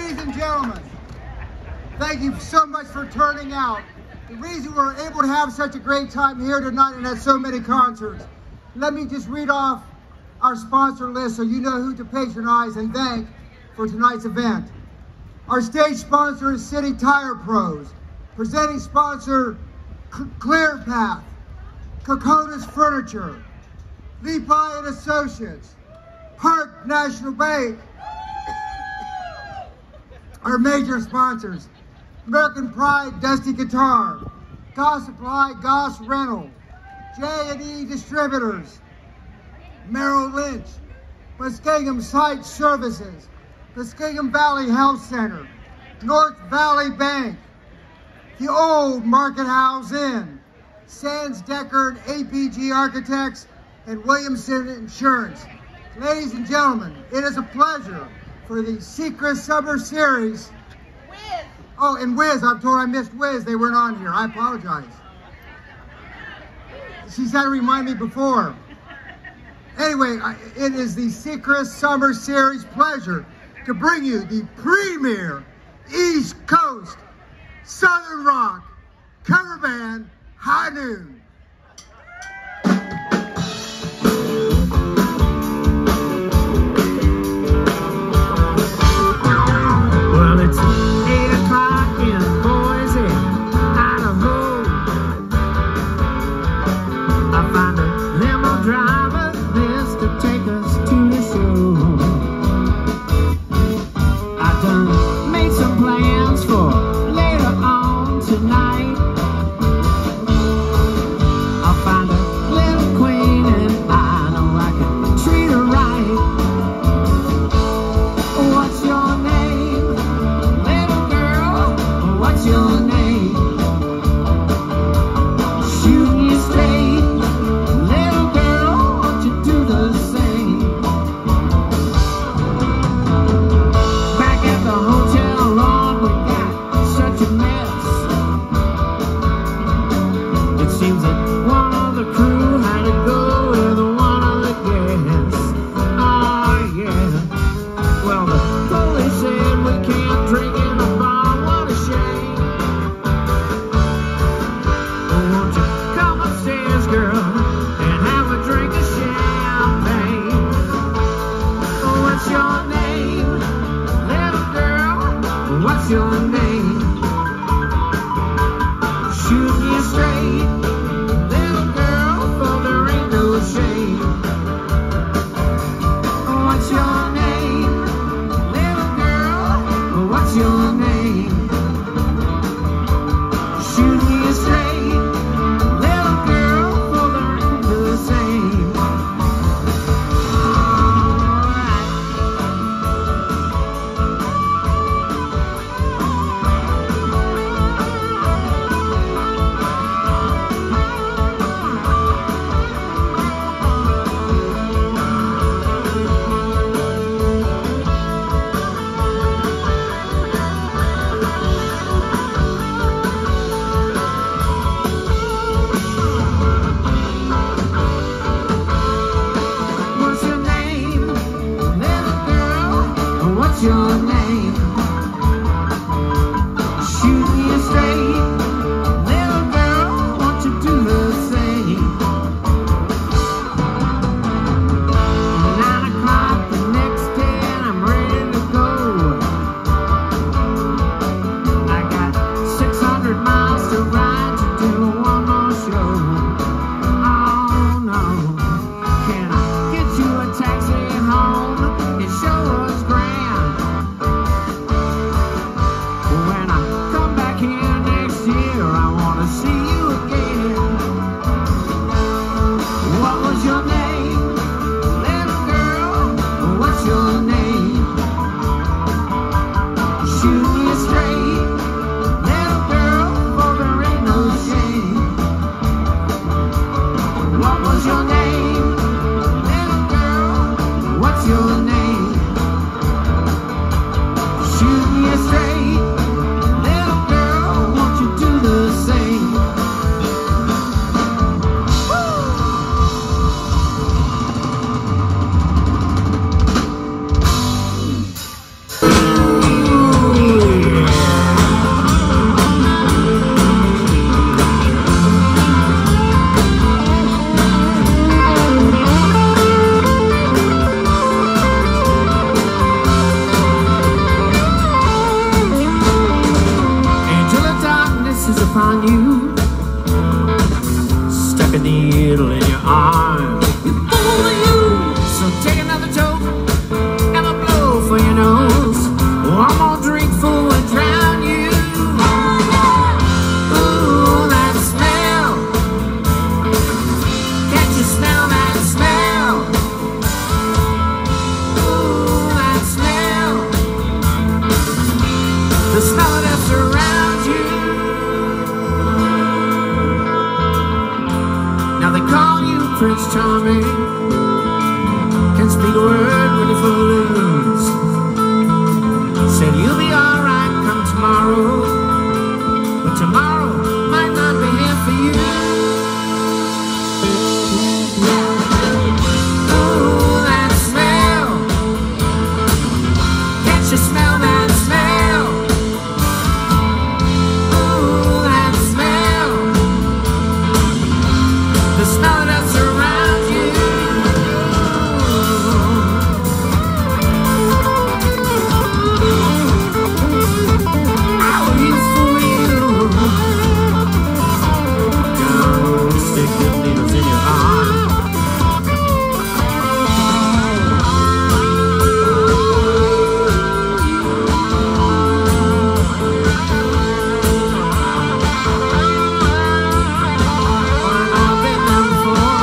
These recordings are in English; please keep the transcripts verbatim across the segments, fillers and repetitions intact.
Ladies and gentlemen, thank you so much for turning out. The reason we're able to have such a great time here tonight and at so many concerts, let me just read off our sponsor list so you know who to patronize and thank for tonight's event. Our stage sponsor is City Tire Pros. Presenting sponsor, C Clear Path, Kokona's Furniture, Levi and Associates, Park National Bank. Our major sponsors, American Pride, Dusty Guitar, Goss Supply, Goss Rental, J and E Distributors, Merrill Lynch, Muskingum Site Services, Muskingum Valley Health Center, North Valley Bank, the Old Market House Inn, Sands Deckard, A P G Architects, and Williamson Insurance. Ladies and gentlemen, it is a pleasure for the Secrest Summer Series. Wiz. Oh, and Wiz, I'm told I missed Wiz. They weren't on here. I apologize. She's had to remind me before. Anyway, it is the Secrest Summer Series pleasure to bring you the premier East Coast Southern Rock cover band, High Noon. Can I get you a taxi home and show us grand? arm. You fool you! So take another toke and a blow for your nose. One more drink full and drown you. Ooh, that smell. Can't you smell that smell? Ooh, that smell. The smell that surrounds you. Now they call you Prince Charming. Can't speak a word when you're full of blues. Said you'll be alright come tomorrow, but tomorrow might not be here for you. Ooh, that smell. Can't you smell that smell? Ooh, that smell. The smell that surrounds you. How will you fool you? Don't stick the needles in your arm. I've been there before.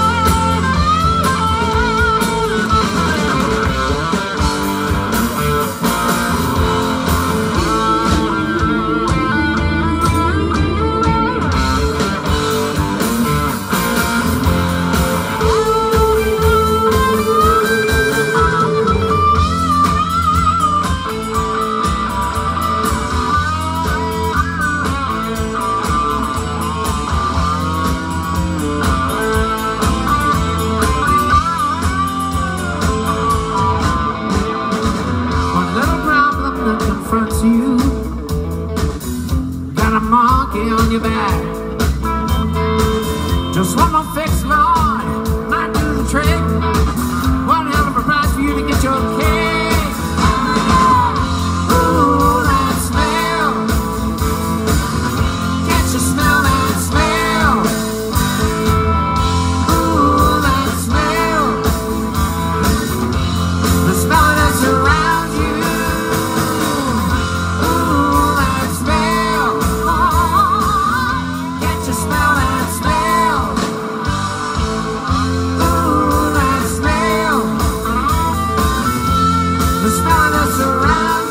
One little problem that confronts you. Got a monkey on your back. Just one more fix, Lord, might do the trick. One hell of a price for you to get your kick. Ooh, that smell. Can't you smell that smell? Ooh, that smell. The smell that surrounds you. Ooh, that smell. Can't you smell that smell? Ooh, that smell. The smell that surrounds you.